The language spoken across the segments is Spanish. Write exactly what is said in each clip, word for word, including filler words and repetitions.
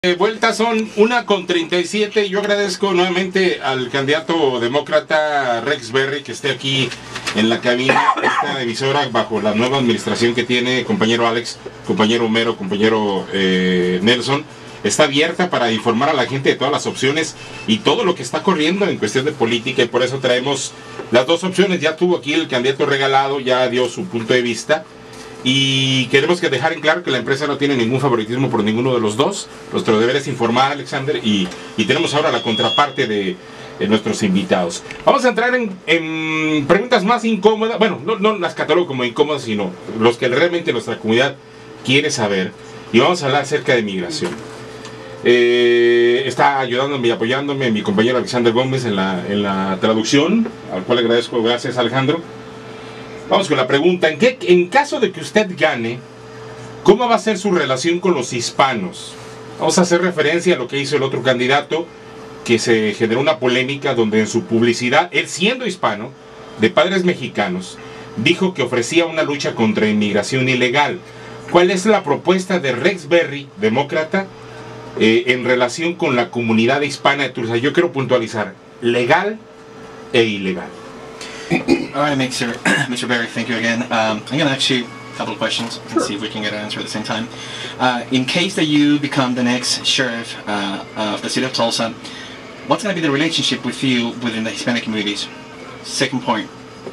De vuelta son una con treinta y siete. Yo agradezco nuevamente al candidato demócrata Rex Berry que esté aquí en la cabina. Esta emisora bajo la nueva administración que tiene compañero Alex, compañero Homero, compañero eh, Nelson, está abierta para informar a la gente de todas las opciones y todo lo que está corriendo en cuestión de política, y por eso traemos las dos opciones. Ya tuvo aquí el candidato regalado, ya dio su punto de vista. Y queremos que dejar en claro que la empresa no tiene ningún favoritismo por ninguno de los dos. Nuestro deber es informar, Alexander, y, y tenemos ahora la contraparte de, de nuestros invitados. Vamos a entrar en, en preguntas más incómodas. Bueno, no, no las catalogo como incómodas, sino los que realmente nuestra comunidad quiere saber. Y vamos a hablar acerca de migración. Eh, está ayudándome y apoyándome mi compañero Alexander Gómez en la, en la traducción, al cual agradezco. Gracias, Alejandro. Vamos con la pregunta. ¿En, qué, en caso de que usted gane, ¿cómo va a ser su relación con los hispanos? Vamos a hacer referencia a lo que hizo el otro candidato, que se generó una polémica donde en su publicidad, él siendo hispano, de padres mexicanos, dijo que ofrecía una lucha contra inmigración ilegal. ¿Cuál es la propuesta de Rex Berry, demócrata, eh, en relación con la comunidad hispana de Tulsa? Yo quiero puntualizar, legal e ilegal. All right, Mister Mister Berry, thank you again. Um, I'm going to ask you a couple of questions and see if we can get an answer at the same time. Uh, in case that you become the next sheriff uh, of the city of Tulsa, what's going to be the relationship with you within the Hispanic communities? Second point,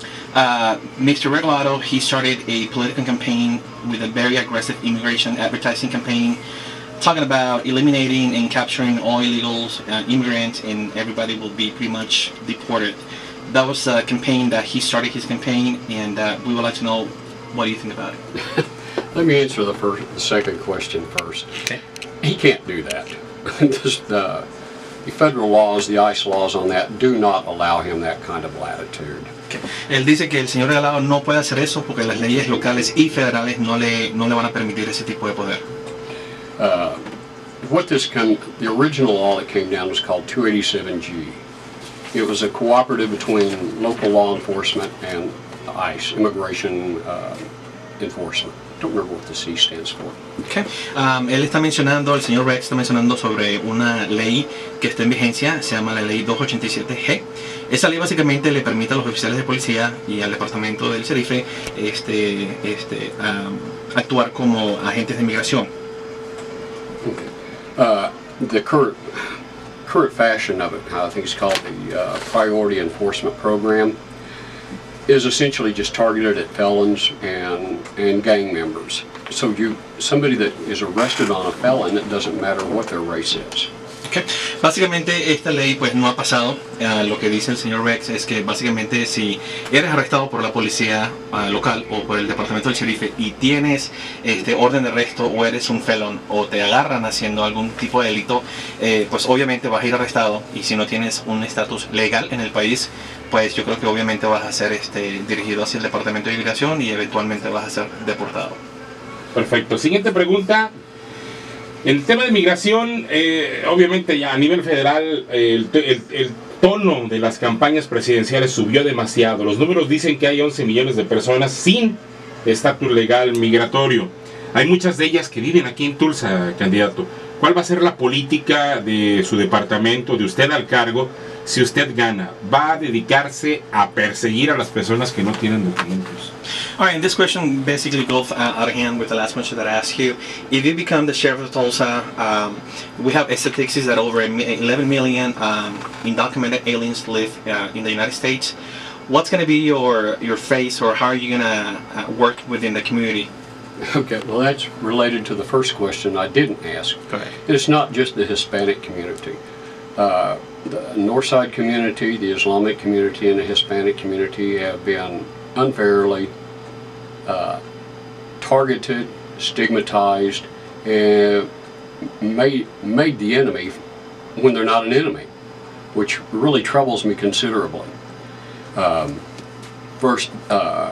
uh, Mister Regalado, he started a political campaign with a very aggressive immigration advertising campaign, talking about eliminating and capturing all illegals, uh, immigrants, and everybody will be pretty much deported. That was a campaign that he started his campaign, and uh, we would like to know what do you think about it. Let me answer the first, the second question first. Okay. He can't do that. This, uh, the federal laws, the ICE laws on that, do not allow him that kind of latitude. Okay. Él dice que el señor Regalado no puede hacer eso porque las leyes locales y federales no le no le van a permitir ese tipo de poder. Uh, what this come, the original law that came down was called two eighty-seven G. It was a cooperative between local law enforcement and ICE, Immigration uh, Enforcement. I don't remember what the C stands for. Okay. Um, él está mencionando, el señor Rex está mencionando sobre una ley que está en vigencia, se llama la ley doscientos ochenta y siete G. Esa ley básicamente le permite a los oficiales de policía y al departamento del sheriff este, este, um, actuar como agentes de inmigración. Okay. Uh, the current current fashion of it, I think it's called the uh, Priority Enforcement Program, is essentially just targeted at felons and and gang members. So you somebody that is arrested on a felon, it doesn't matter what their race is. Okay. Básicamente esta ley pues no ha pasado. Uh, lo que dice el señor Rex es que básicamente si eres arrestado por la policía uh, local o por el departamento del sheriff y tienes este orden de arresto o eres un felon o te agarran haciendo algún tipo de delito, eh, pues obviamente vas a ir arrestado, y si no tienes un estatus legal en el país, pues yo creo que obviamente vas a ser este, dirigido hacia el departamento de inmigración y eventualmente vas a ser deportado. Perfecto. Siguiente pregunta. El tema de migración, eh, obviamente ya a nivel federal, eh, el, el, el tono de las campañas presidenciales subió demasiado. Los números dicen que hay once millones de personas sin estatus legal migratorio. Hay muchas de ellas que viven aquí en Tulsa, candidato. ¿Cuál va a ser la política de su departamento, de usted al cargo, si usted gana? ¿Va a dedicarse a perseguir a las personas que no tienen documentos? All right, and this question basically goes uh, out of hand with the last question that I asked you. If you become the sheriff of Tulsa, um, we have statistics that over eleven million um, undocumented aliens live uh, in the United States. What's going to be your, your face, or how are you going to uh, work within the community? Okay, well that's related to the first question I didn't ask. Correct. It's not just the Hispanic community. Uh, the Northside community, the Islamic community, and the Hispanic community have been unfairly uh, targeted, stigmatized, and made, made the enemy when they're not an enemy, which really troubles me considerably. Um, first, uh,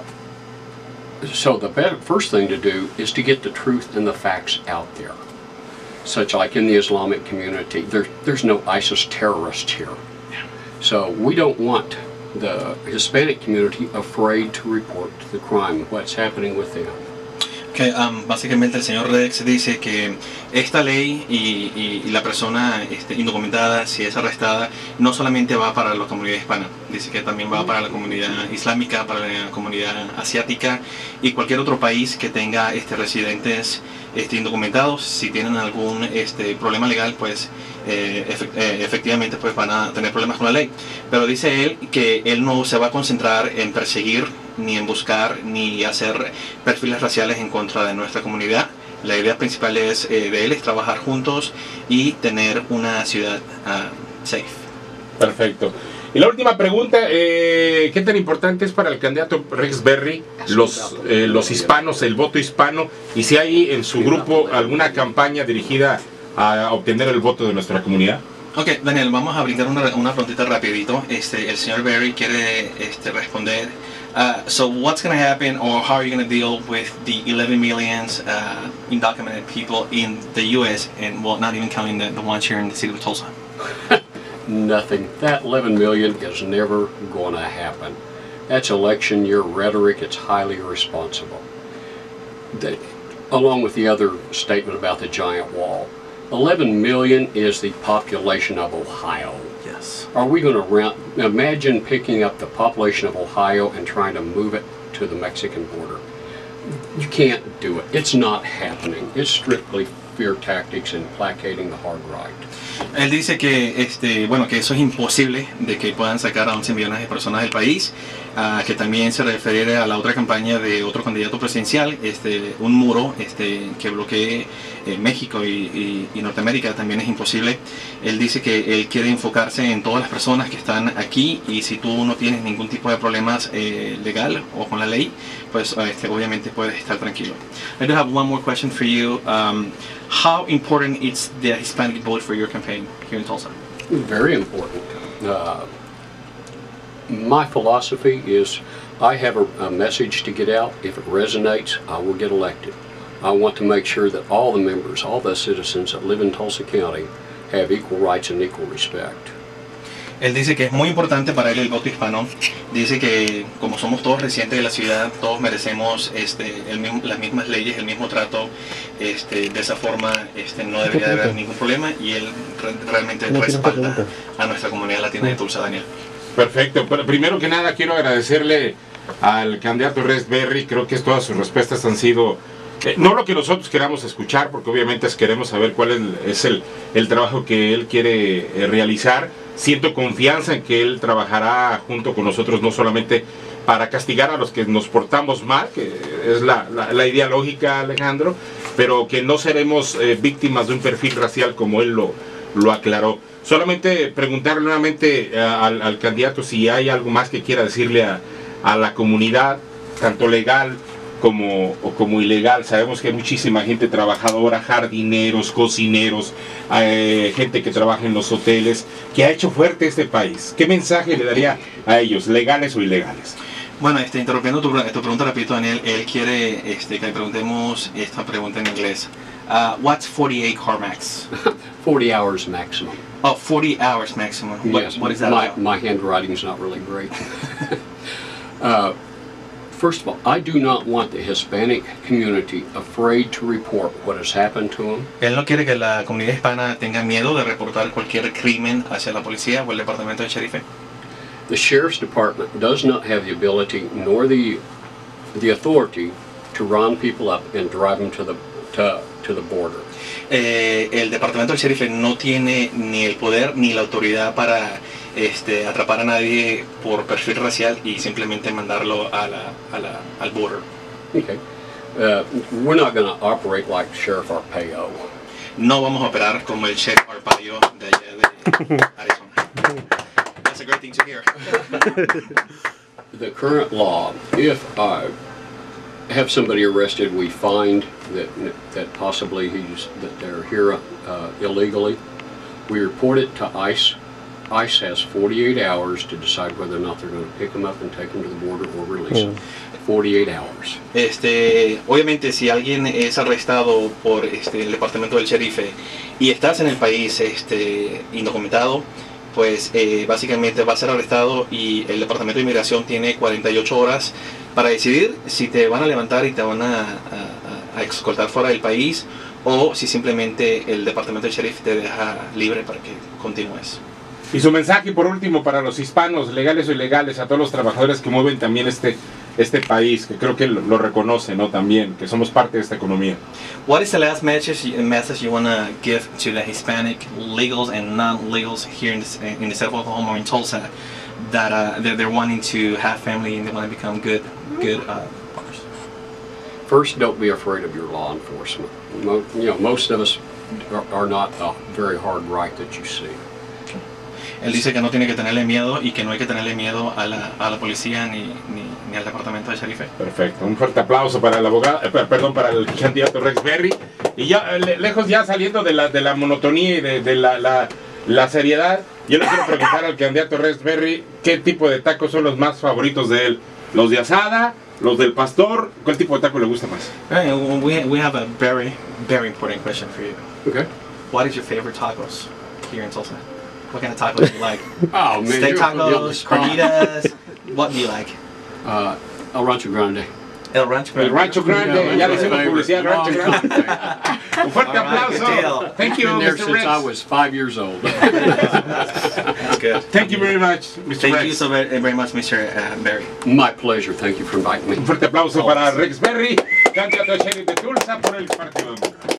so the better, first thing to do is to get the truth and the facts out there. Such like in the Islamic community, there, there's no ISIS terrorists here. So we don't want the Hispanic community afraid to report the crime, what's happening with them. Que um, básicamente el señor Rex dice que esta ley y, y, y la persona este, indocumentada, si es arrestada, no solamente va para la comunidad hispana, dice que también va para la comunidad islámica, para la comunidad asiática y cualquier otro país que tenga este, residentes este, indocumentados. Si tienen algún este, problema legal, pues eh, efect eh, efectivamente pues, van a tener problemas con la ley. Pero dice él que él no se va a concentrar en perseguir, ni en buscar, ni hacer perfiles raciales en contra de nuestra comunidad. La idea principal es, eh, de él es trabajar juntos y tener una ciudad uh, safe. Perfecto. Y la última pregunta, eh, ¿qué tan importante es para el candidato Rex Berry los, eh, los hispanos, el voto hispano? Y si hay en su grupo alguna campaña dirigida a obtener el voto de nuestra comunidad. Ok, Daniel, vamos a brindar una, una preguntita rapidito. Este, el señor Berry quiere este, responder. Uh, so what's going to happen, or how are you going to deal with the eleven million uh, undocumented people in the U S, and well, not even counting the, the ones here in the city of Tulsa? Nothing. That eleven million is never going to happen. That's election year rhetoric. It's highly irresponsible. The, along with the other statement about the giant wall. eleven million is the population of Ohio. Yes. Are we going to round, imagine picking up the population of Ohio and trying to move it to the Mexican border? You can't do it. It's not happening. It's strictly fear tactics and placating the hard right. Él dice que, este, bueno, que eso es imposible, de que puedan sacar a once millones de personas del país, uh, que también se refiere a la otra campaña de otro candidato presidencial, este, un muro este, que bloquee eh, México y, y, y Norteamérica también es imposible. Él dice que él quiere enfocarse en todas las personas que están aquí, y si tú no tienes ningún tipo de problemas eh, legal o con la ley, pues este, obviamente puedes estar tranquilo. I do have one more question for you. Um, How important is the Hispanic vote for your campaign here in Tulsa? Very important. Uh, my philosophy is I have a, a message to get out. If it resonates, I will get elected. I want to make sure that all the members, all the citizens that live in Tulsa County have equal rights and equal respect. Él dice que es muy importante para él el voto hispano. Dice que como somos todos residentes de la ciudad, todos merecemos este, el mismo, las mismas leyes, el mismo trato. Este, de esa forma este, no debería de haber ningún problema, y él re realmente respalda a nuestra comunidad latina de Tulsa, Daniel. Perfecto. Pero primero que nada quiero agradecerle al candidato Rex Berry. Creo que todas sus respuestas han sido... Eh, no lo que nosotros queramos escuchar, porque obviamente queremos saber cuál es, el, es el, el trabajo que él quiere eh, realizar. Siento confianza en que él trabajará junto con nosotros, no solamente para castigar a los que nos portamos mal, que es la, la, la idea lógica, Alejandro, pero que no seremos eh, víctimas de un perfil racial, como él lo, lo aclaró. Solamente preguntarle nuevamente eh, al, al candidato si hay algo más que quiera decirle a, a la comunidad, tanto legal como, o como ilegal. Sabemos que hay muchísima gente trabajadora, jardineros, cocineros, eh, gente que trabaja en los hoteles, que ha hecho fuerte este país. ¿Qué mensaje le daría a ellos, legales o ilegales? Bueno, este, interrumpiendo tu, tu pregunta rapidito, Daniel, él quiere este, que le preguntemos esta pregunta en inglés. Uh, what's forty-eight car max? forty hours maximum. Oh, forty hours maximum. What, Yes, what is that my, about? my handwriting's not really great. uh, First of all, I do not want the Hispanic community afraid to report what has happened to them. Él no quiere que la comunidad hispana tenga miedo de reportar cualquier crimen hacia la policía o el departamento del sheriff. The Sheriff's Department does not have the ability nor the the authority to round people up and drive them to the to, to the border. Eh, el departamento del sheriff no tiene ni el poder ni la autoridad para este, atrapar a nadie por perfil racial y simplemente mandarlo a la, a la, al border. Okay. Uh, we're not going to operate like Sheriff Arpaio. No vamos a operar como el sheriff Arpaio de allá de Arizona. That's a great thing to hear. The current law, if I have somebody arrested, we find that that possibly he's that they're here uh, illegally, we report it to ICE. ICE has forty-eight hours to decide whether or not they're going to pick them up and take them to the border or release them. forty-eight hours. Este, obviamente, si alguien es arrestado por este, el departamento del sheriff y estás en el país este, indocumentado, pues eh, básicamente va a ser arrestado y el departamento de inmigración tiene cuarenta y ocho horas para decidir si te van a levantar y te van a, a, a escoltar fuera del país o si simplemente el departamento del sheriff te deja libre para que continúes. Y su mensaje por último para los hispanos, legales o ilegales, a todos los trabajadores que mueven también este, este país, que creo que lo, lo reconoce, ¿no? También, que somos parte de esta economía. What is the last message, message you want to give to the Hispanic legals and non-legals here in the, in the state of Oklahoma or in Tulsa that uh, they're, they're wanting to have family and they want to become good, good uh, partners? First, don't be afraid of your law enforcement. Mo you know, most of us are, are not the very hard right that you see. Él dice que no tiene que tenerle miedo y que no hay que tenerle miedo a la, a la policía ni, ni, ni al departamento de sheriff. Perfecto, un fuerte aplauso para el abogado, eh, perdón, para el candidato Rex Berry. Y ya, le, lejos ya saliendo de la, de la monotonía y de, de la, la, la seriedad, yo le quiero preguntar al candidato Rex Berry qué tipo de tacos son los más favoritos de él. ¿Los de asada? ¿Los del pastor? ¿Cuál tipo de taco le gusta más? Right, we, we have a very, very important question for you. Okay. What is your favorite tacos here in Tulsa? What kind of tacos do you like? Oh, man, Steak you're putting me on the tacos, spot. carnitas, what do you like? Uh, El Rancho Grande. El Rancho El Rancho Grande, Yeah, ya le my hicimos favorite. publicidad al Rancho Long Grande. time Un fuerte All right, good deal. aplauso. Thank you, Been there mister since Rex. I was five years old. That's good. Thank you very much, mister Thank Rex. you so very, very much, Mister Uh, Berry. My pleasure. Thank you for inviting me. Un fuerte aplauso para Rex Berry, candidato a sheriff de Tulsa por el Partido Demócrata.